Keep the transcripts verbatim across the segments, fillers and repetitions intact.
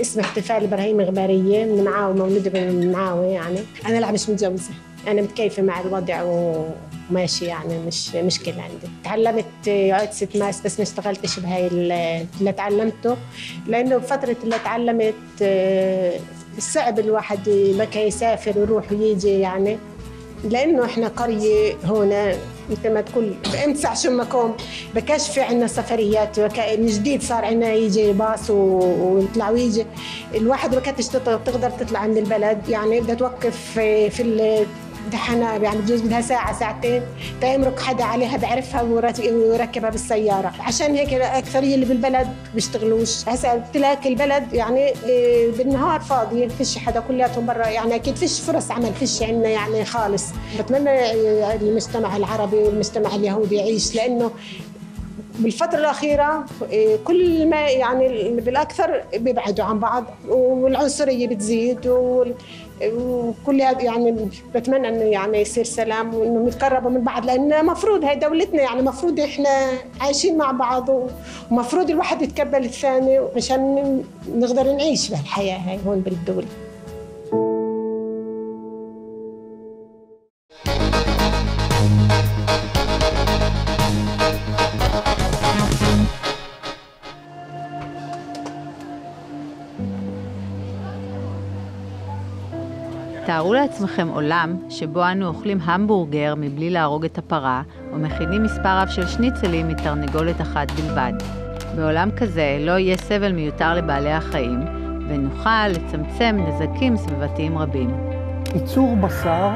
اسمه احتفال إبراهيم غبارية من معاوي، مولودة من معاوي يعني. أنا لا مش متجوزة، أنا متكيفة مع الوضع وماشي يعني مش مشكلة عندي. تعلمت عقد ست ماس بس ما اشتغلتش بهاي اللي تعلمته، لأنه بفترة اللي تعلمت صعب الواحد بكى يسافر ويروح ويجي يعني، لأنه إحنا قرية هنا مثل ما تقول بامتسع شمكم بكاش في عنا سفريات، من جديد صار عنا يجي باص ويطلع ويجي. الواحد ما كانتش تقدر تطلع من البلد يعني، بدها توقف في دحنا يعني بجوز بدها ساعة ساعتين تيمرق حدا عليها بعرفها ويركبها بالسيارة. عشان هيك أكثرية اللي بالبلد بيشتغلوا. هسا تلاقي البلد يعني بالنهار فاضي، فيش حدا، كلياتهم برا يعني، أكيد فيش فرص عمل، فيش عنا يعني خالص. بتمنى المجتمع العربي والمجتمع اليهودي يعيش، لأنه بالفترة الأخيرة كل ما يعني بالأكثر بيبعدوا عن بعض والعنصرية بتزيد وكل يعني بتمنى إنه يعني يصير سلام وإنه نتقربوا من بعض، لأن مفروض هاي دولتنا يعني، مفروض إحنا عايشين مع بعض ومفروض الواحد يتقبل الثاني عشان نقدر نعيش بهالحياة هاي هون بالدولة. תארו לעצמכם עולם שבו אנו אוכלים המבורגר מבלי להרוג את הפרה, ומכינים מספר רב של שניצלים מתרנגולת אחת בלבד. בעולם כזה לא יהיה סבל מיותר לבעלי החיים, ונוכל לצמצם נזקים סביבתיים רבים. ייצור בשר,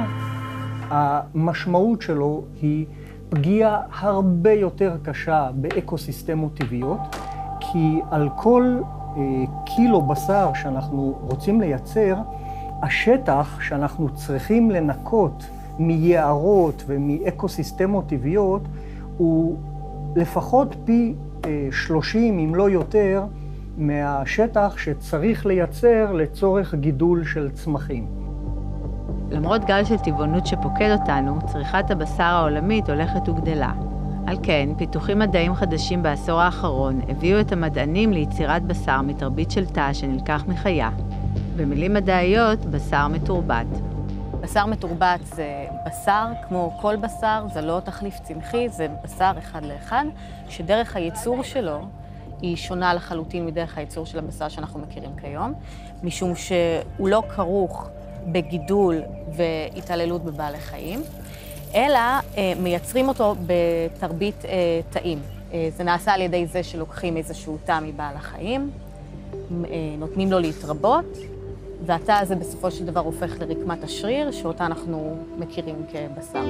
המשמעות שלו היא פגיעה הרבה יותר קשה באקוסיסטמות טבעיות, כי על כל אה, קילו בשר שאנחנו רוצים לייצר, השטח שאנחנו צריכים לנקות מיערות ומאקוסיסטמות טבעיות הוא לפחות פי שלושים, אם לא יותר, מהשטח שצריך לייצר לצורך גידול של צמחים. למרות גל של טבעונות שפוקד אותנו, צריכת הבשר העולמית הולכת וגדלה. על כן, פיתוחים מדעיים חדשים בעשור האחרון הביאו את המדענים ליצירת בשר מתרבית של תא שנלקח מחיה. במילים מדעיות, בשר מתורבת. בשר מתורבת זה בשר, כמו כל בשר, זה לא תחליף צמחי, זה בשר אחד לאחד, שדרך הייצור שלו היא שונה לחלוטין מדרך הייצור של הבשר שאנחנו מכירים כיום, משום שהוא לא כרוך בגידול והתעללות בבעלי חיים, אלא אה, מייצרים אותו בתרבית אה, תאים. אה, זה נעשה על ידי זה שלוקחים איזשהו תא מבעל החיים, אה, נותנים לו להתרבות, והתא הזה בסופו של דבר הופך לרקמת השריר, שאותה אנחנו מכירים כבשר.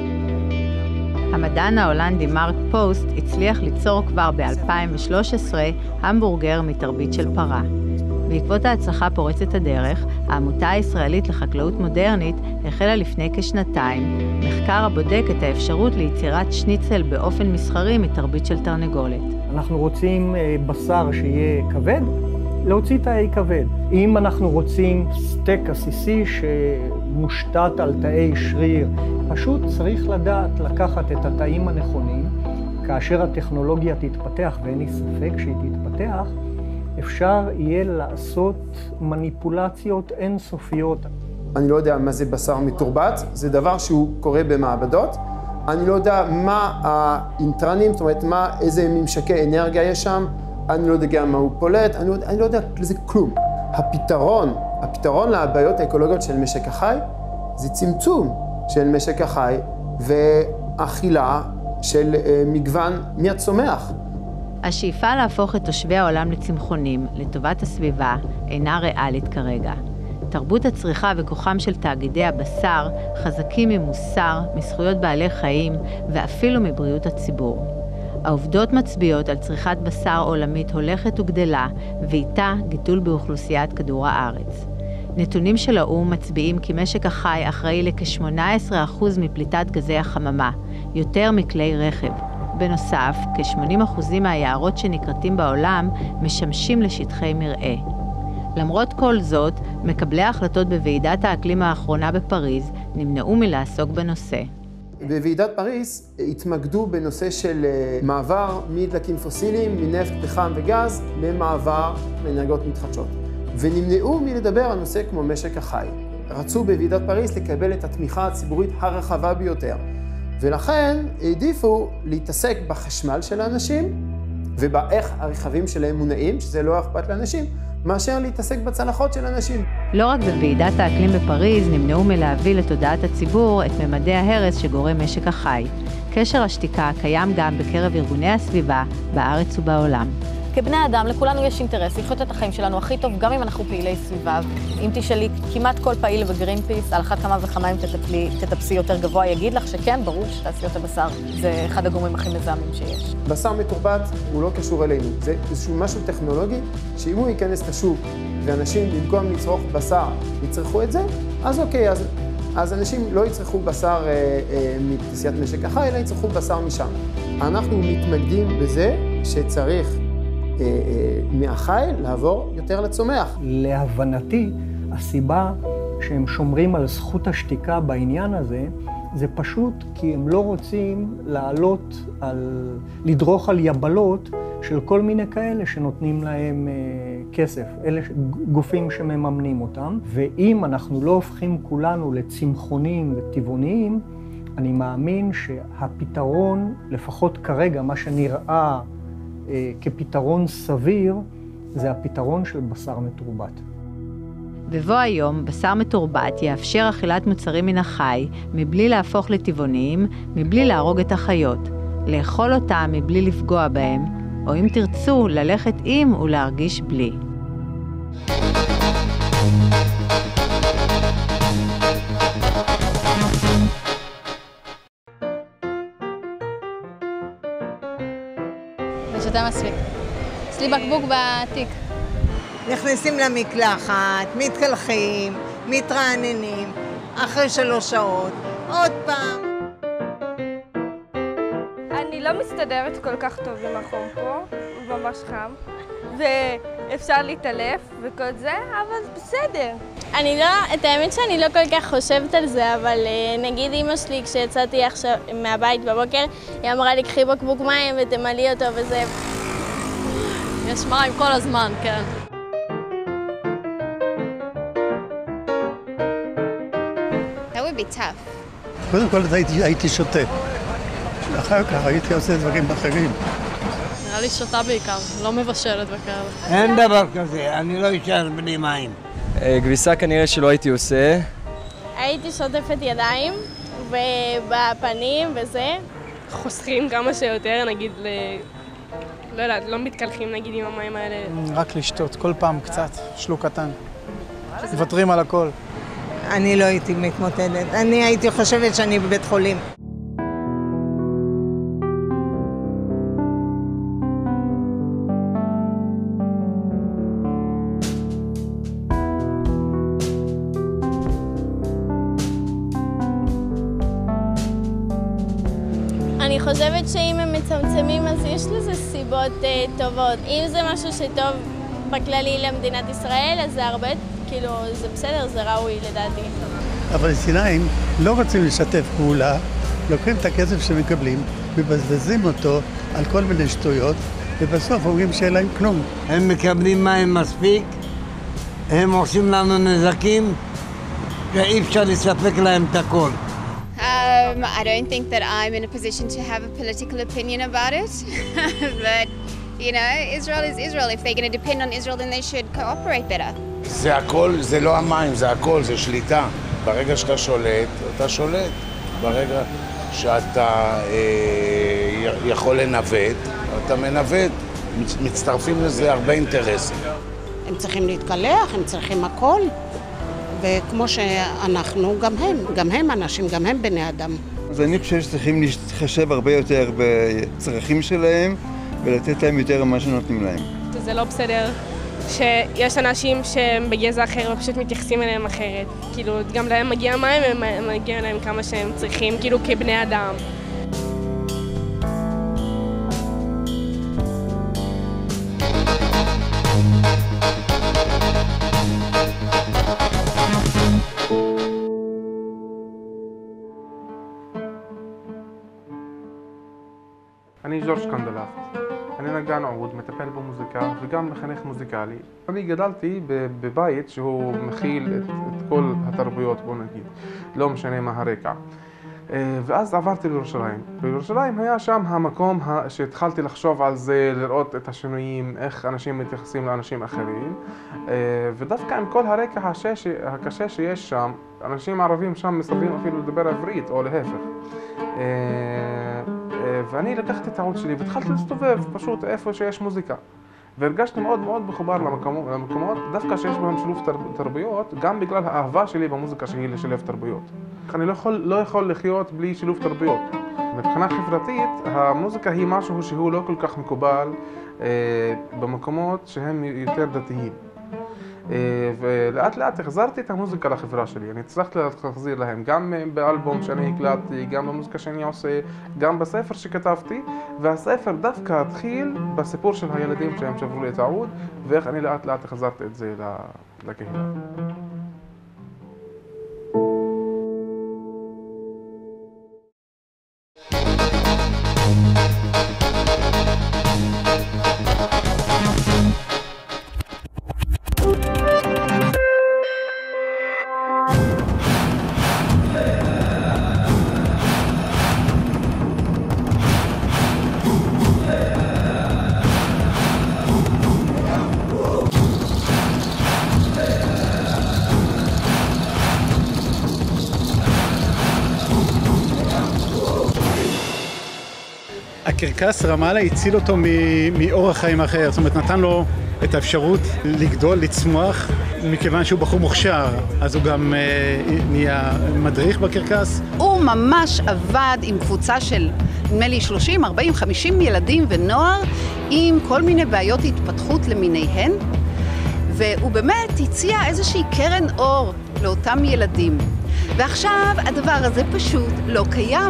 המדען ההולנדי מרק פוסט הצליח ליצור כבר ב-אלפיים ושלוש עשרה המבורגר מתרבית של פרה. בעקבות ההצלחה פורצת הדרך, העמותה הישראלית לחקלאות מודרנית החלה לפני כשנתיים מחקר הבודק את האפשרות ליצירת שניצל באופן מסחרי מתרבית של תרנגולת. אנחנו רוצים בשר שיהיה כבד, להוציא תאי כבד. אם אנחנו רוצים סטייק עסיסי שמושתת על תאי שריר, פשוט צריך לדעת לקחת את התאים הנכונים. כאשר הטכנולוגיה תתפתח, ואין לי ספק שהיא תתפתח, אפשר יהיה לעשות מניפולציות אינסופיות. אני לא יודע מה זה בשר מתורבת, זה דבר שהוא קורה במעבדות. אני לא יודע מה האינטרנים, זאת אומרת, מה, איזה ממשקי אנרגיה יש שם. אני לא יודע גם מה הוא פולט, אני לא, אני לא יודע לזה כלום. הפתרון, הפתרון לבעיות האקולוגיות של משק החי, זה צמצום של משק החי ואכילה של מגוון מהצומח. השאיפה להפוך את תושבי העולם לצמחונים, לטובת הסביבה, אינה ריאלית כרגע. תרבות הצריכה וכוחם של תאגידי הבשר חזקים ממוסר, מזכויות בעלי חיים ואפילו מבריאות הציבור. העובדות מצביעות על צריכת בשר עולמית הולכת וגדלה, ואיתה גידול באוכלוסיית כדור הארץ. נתונים של האו"ם מצביעים כי משק החי אחראי לכ-שמונה עשרה אחוז מפליטת גזי החממה, יותר מכלי רכב. בנוסף, כ-שמונים אחוז מהיערות שנקרטים בעולם משמשים לשטחי מרעה. למרות כל זאת, מקבלי ההחלטות בוועידת האקלים האחרונה בפריז נמנעו מלעסוק בנושא. בוועידת פריז התמקדו בנושא של מעבר מדלקים פוסיליים, מנפט, פחם וגז, למעבר לאנרגיות מתחדשות. ונמנעו מלדבר על נושא כמו משק החי. רצו בוועידת פריז לקבל את התמיכה הציבורית הרחבה ביותר, ולכן העדיפו להתעסק בחשמל של האנשים ובאיך הרכבים שלהם מונעים, שזה לא אכפת לאנשים, מאשר להתעסק בצלחות של אנשים. לא רק בוועידת האקלים בפריז נמנעו מלהביא לתודעת הציבור את ממדי ההרס שגורם משק החי. קשר השתיקה קיים גם בקרב ארגוני הסביבה בארץ ובעולם. כבני אדם, לכולנו יש אינטרס לחיות את החיים שלנו הכי טוב, גם אם אנחנו פעילי סביבה. אם תשאלי כמעט כל פעיל בגרינפיס, על אחת כמה וכמה אם תטפלי, תטפסי יותר גבוה, יגיד לך שכן, ברור שתעשיות הבשר. זה אחד הגורמים הכי מזהמים שיש. בשר מתורבת הוא לא קשור אלינו. זה איזשהו משהו טכנולוגי, שאם הוא ייכנס לשוק, ואנשים במקום לצרוך בשר יצרכו את זה, אז אוקיי, אז, אז אנשים לא יצרכו בשר אה, אה, מתעשיית משק החי, אלא יצרכו בשר משם. אנחנו מתמקדים בזה שצריך מהחי לעבור יותר לצומח. להבנתי, הסיבה שהם שומרים על זכות השתיקה בעניין הזה, זה פשוט כי הם לא רוצים לעלות על, לדרוך על יבלות של כל מיני כאלה שנותנים להם אה, כסף, אלה גופים שמממנים אותם. ואם אנחנו לא הופכים כולנו לצמחונים וטבעוניים, אני מאמין שהפתרון, לפחות כרגע, מה שנראה כפתרון סביר, זה הפתרון של בשר מתורבת. בבוא היום, בשר מתורבת יאפשר אכילת מוצרים מן החי, מבלי להפוך לטבעוניים, מבלי להרוג את החיות, לאכול אותם מבלי לפגוע בהם, או אם תרצו, ללכת עם ולהרגיש בלי. שותה מספיק. יש לי בקבוק בתיק. נכנסים למקלחת, מתקלחים, מתרעננים, אחרי שלוש שעות, עוד פעם. אני לא מסתדרת כל כך טוב עם החום פה, הוא ממש חם, ואפשר להתעלף וכל זה, אבל בסדר. אני לא, את האמת שאני לא כל כך חושבת על זה, אבל נגיד אמא שלי, כשיצאתי עכשיו מהבית בבוקר, היא אמרה לי, קחי בקבוק מים ותמלאי אותו וזה. יש מים כל הזמן, כן. That would be tough. קודם כל הייתי, הייתי שותה. אחר כך הייתי עושה דברים אחרים. נראה לי שותה בעיקר, לא מבשלת בכלל. אין דבר כזה, אני לא אשאר בלי מים. כביסה כנראה שלא הייתי עושה. הייתי שוטפת ידיים ובפנים וזה. חוסכים כמה שיותר, נגיד, ל... לא יודעת, לא מתקלחים נגיד עם המים האלה. רק לשתות, כל פעם קצת, שלוק קטן. מוותרים על הכל. אני לא הייתי מתמוטטת, אני הייתי חושבת שאני בבית חולים. אני חושבת שאם הם מצמצמים אז יש לזה סיבות uh, טובות. אם זה משהו שטוב בכללי למדינת ישראל, אז זה הרבה, כאילו, זה בסדר, זה ראוי לדעתי. הפלסטינאים לא רוצים לשתף פעולה, לוקחים את הכסף שמקבלים, מבזבזים אותו על כל מיני שטויות, ובסוף אומרים שאין להם כלום. הם מקבלים מים מספיק, הם עושים לנו נזקים, ואי אפשר לספק להם את הכל. Um, I don't think that I'm in a position to have a political opinion about it, but, you know, Israel is Israel. If they're going to depend on Israel, then they should cooperate better. זה הכל, זה לא המים, זה הכל, זה שליטה. ברגע שאתה שולט, אתה שולט. ברגע שאתה אה, יכול לנווט, אתה מנווט. מצטרפים לזה הרבה אינטרסים. הם צריכים להתקלח, הם צריכים הכל. וכמו שאנחנו, גם הם, גם הם אנשים, גם הם בני אדם. אז אני חושב שצריכים להתחשב הרבה יותר בצרכים שלהם ולתת להם יותר ממה שנותנים להם. זה לא בסדר שיש אנשים שהם בגזע אחר ופשוט מתייחסים אליהם אחרת. כאילו, גם להם מגיע מים, הם מגיע להם כמה שהם צריכים, כאילו כבני אדם. אני ז'ורז' קנדלף. אני נגן עוד, מטפל במוזיקה וגם מחנך מוזיקלי. אני גדלתי בבית שהוא מכיל את, את כל התרבויות, בוא נגיד, לא משנה מה הרקע. ואז עברתי לירושלים. בירושלים היה שם המקום שהתחלתי לחשוב על זה, לראות את השינויים, איך אנשים מתייחסים לאנשים אחרים. ודווקא עם כל הרקע הקשה שיש שם, אנשים ערבים שם מסרבים אפילו לדבר עברית או להפך. ואני לקחתי את העוד שלי והתחלתי להסתובב פשוט איפה שיש מוזיקה. והרגשתי מאוד מאוד מחובר למקומות, למקומות דווקא שיש בהם שילוב תרבויות, גם בגלל האהבה שלי במוזיקה שהיא לשלב תרבויות. אני לא יכול, לא יכול לחיות בלי שילוב תרבויות. מבחינה חברתית, המוזיקה היא משהו שהוא לא כל כך מקובל אה, במקומות שהם יותר דתיים. אה, ולאט לאט החזרתי את המוזיקה לחברה שלי. אני הצלחתי להחזיר להם גם באלבום שאני הקלטתי, גם במוזיקה שאני עושה, גם בספר שכתבתי, והספר דווקא התחיל בסיפור של הילדים שהם שברו לי את העוד, ואיך אני לאט לאט החזרתי את זה לקהילה. הקרקס רמאללה הציל אותו מאורח חיים אחר, זאת אומרת נתן לו את האפשרות לגדול, לצמוח, מכיוון שהוא בחור מוכשר, אז הוא גם אה, נהיה מדריך בקרקס. הוא ממש עבד עם קבוצה של נדמה לי שלושים, ארבעים, חמישים ילדים ונוער עם כל מיני בעיות התפתחות למיניהן, והוא באמת הציע איזושהי קרן אור לאותם ילדים. ועכשיו הדבר הזה פשוט לא קיים.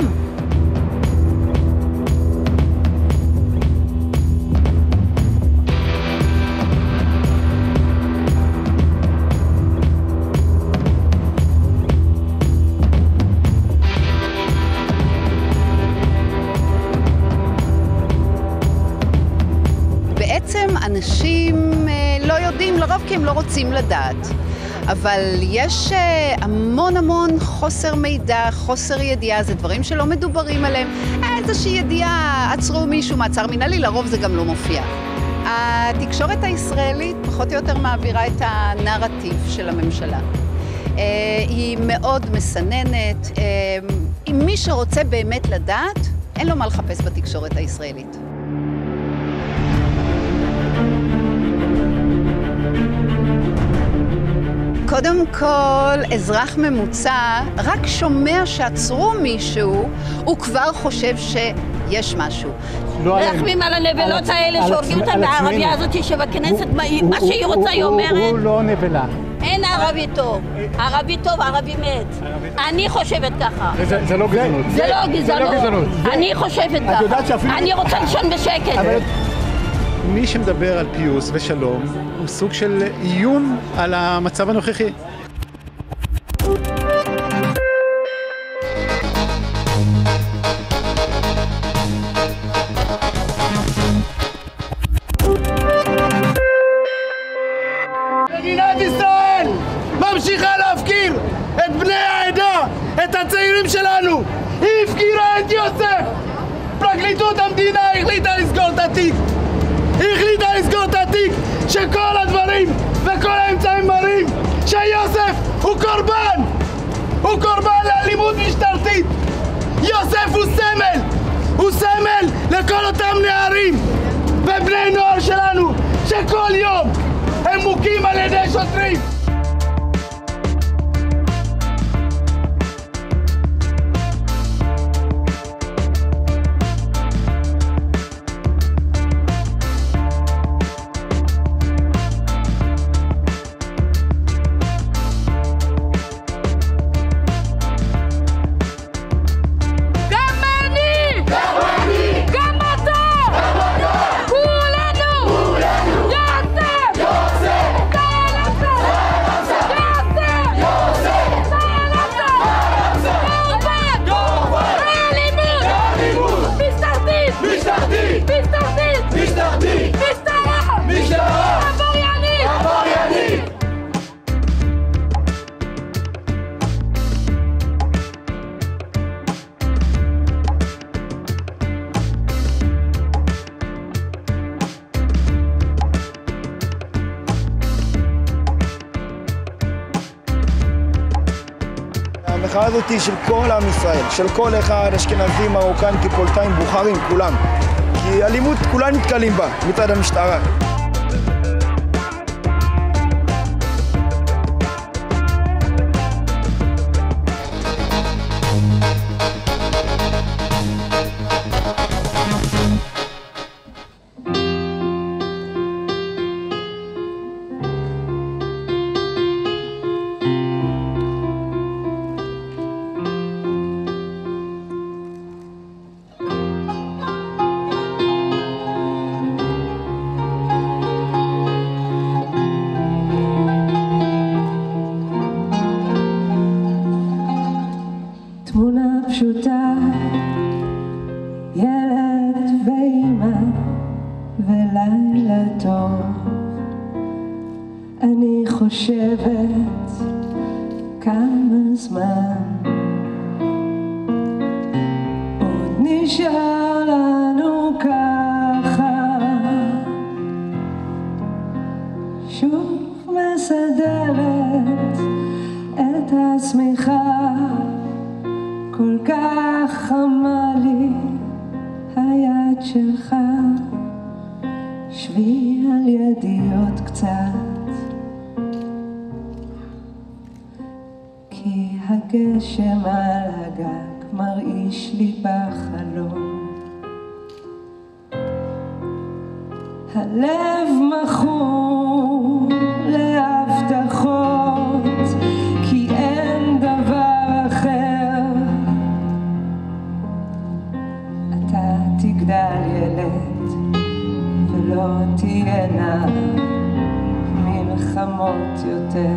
אנשים לא יודעים לרוב כי הם לא רוצים לדעת, אבל יש המון המון חוסר מידע, חוסר ידיעה, זה דברים שלא מדוברים עליהם. איזושהי ידיעה, עצרו מישהו מעצר מנהלי, לרוב זה גם לא מופיע. התקשורת הישראלית פחות או יותר מעבירה את הנרטיב של הממשלה. היא מאוד מסננת, אם מי שרוצה באמת לדעת, אין לו מה לחפש בתקשורת הישראלית. קודם כל, אזרח ממוצע רק שומע שעצרו מישהו, הוא כבר חושב שיש משהו. רחמים על הנבלות האלה שהורגים אותה בערבייה הזאת שבכנסת, מה שהיא רוצה היא אומרת. הוא לא נבלה. אין ערבי טוב, ערבי טוב, ערבי מת. אני חושבת ככה. זה לא גזענות. זה לא גזענות. אני חושבת ככה. אני רוצה לישון בשקט. מי שמדבר על פיוס ושלום הוא סוג של איום על המצב הנוכחי. מדינת ישראל ממשיכה להפקיר את בני העדה, את הצעירים שלנו. היא הפקירה את יוסף. פרקליטות המדינה החליטה לסגור את התיק. היא החליטה לסגור את התיק שכל הדברים וכל האמצעים מראים שיוסף הוא קורבן! הוא קורבן לאלימות משטרתית! יוסף הוא סמל! הוא סמל לכל אותם נערים ובני נוער שלנו שכל יום הם מוכים על ידי שוטרים! כולנו! כולנו! יוסף! יוסף! המחאה הזאת היא של כל עם ישראל, של כל אחד, אשכנזים, מרוקאים, טיפולטאים, בוכרים, כולם. כי אלימות כולם נתקלים בה מצד המשטרה. פשוטה, ילד ואימא ולילה טוב. אני חושבת כמה זמן עוד נשאר לנו ככה, שוב מסדרת את השמיכה. כל כך חמה לי היד שלך, שבי על ידי עוד קצת, כי הגשם על הגג מרעיש לי בחלום. הלב מכור להבטחות, כי אין דבר תגדל ילד ולא תהיינה מלחמות יותר.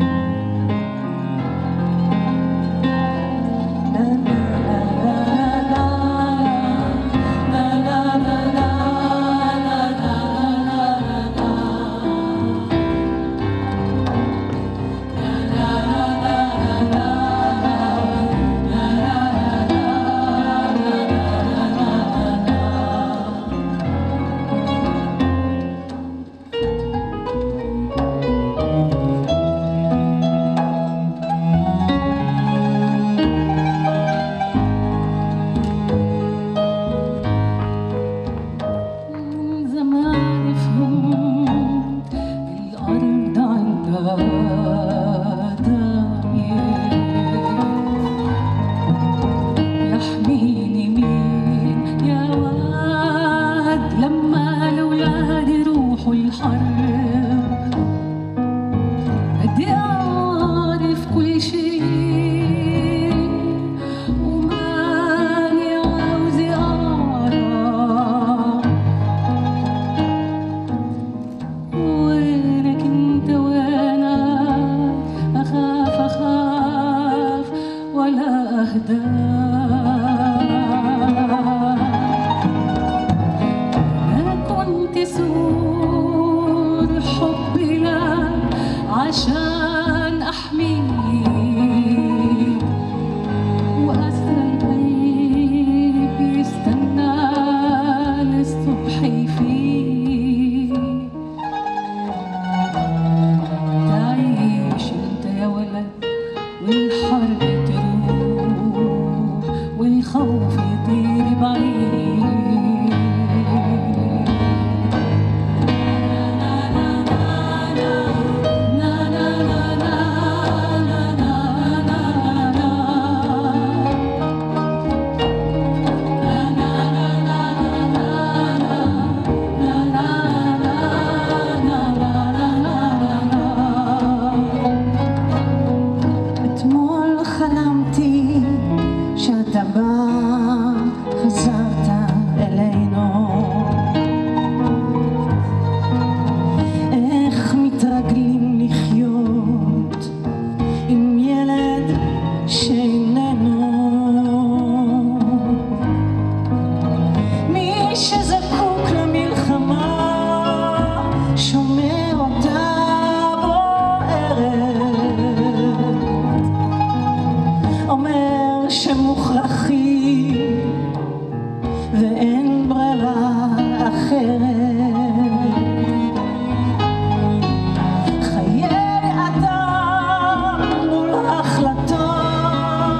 אחרת. 'חיי אדם מול החלטות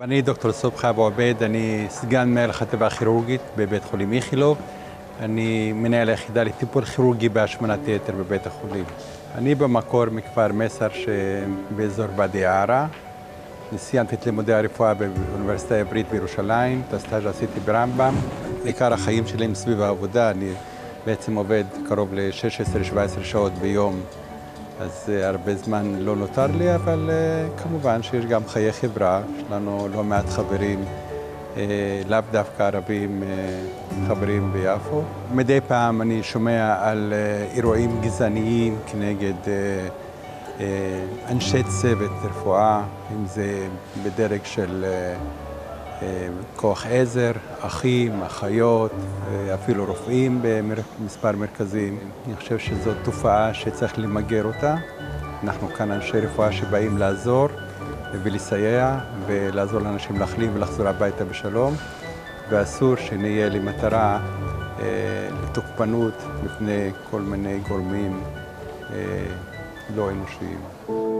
אני דוקטור סובחה אבו עובד, אני סגן מנהל החטיבה הכירורגית בבית חולים איכילוב. אני מנהל היחידה לטיפול כירורגי בהשמנת יתר בבית החולים. אני במקור מכפר מסר שבאזור ואדי עארה. סיימתי את לימודי הרפואה באוניברסיטה העברית בירושלים, את הסטאז' עשיתי ברמב"ם. עיקר החיים שלי הם סביב העבודה, אני בעצם עובד קרוב ל-שש עשרה שבע עשרה שעות ביום, אז הרבה זמן לא נותר לי, אבל כמובן שיש גם חיי חברה, יש לנו לא מעט חברים, לאו דווקא ערבים, חברים ביפו. מדי פעם אני שומע על אירועים גזעניים כנגד אנשי צוות רפואה, אם זה בדרג של כוח עזר, אחים, אחיות, אפילו רופאים במספר מרכזים. אני חושב שזאת תופעה שצריך למגר אותה. אנחנו כאן אנשי רפואה שבאים לעזור ולסייע ולעזור לאנשים להחלים ולחזור הביתה בשלום, ואסור שנהיה למטרה לתוקפנות מפני כל מיני גורמים לא אנושיים.